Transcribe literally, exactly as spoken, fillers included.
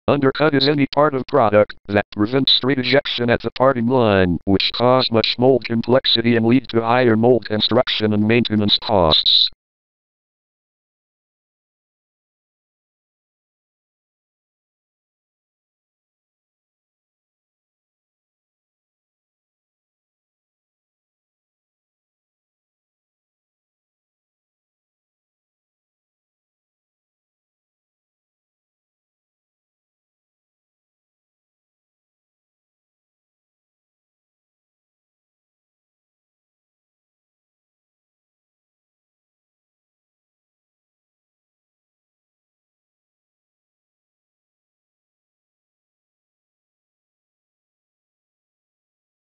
Undercut is any part of product that prevents straight ejection at the parting line, which cause much mold complexity and lead to higher mold construction and maintenance costs.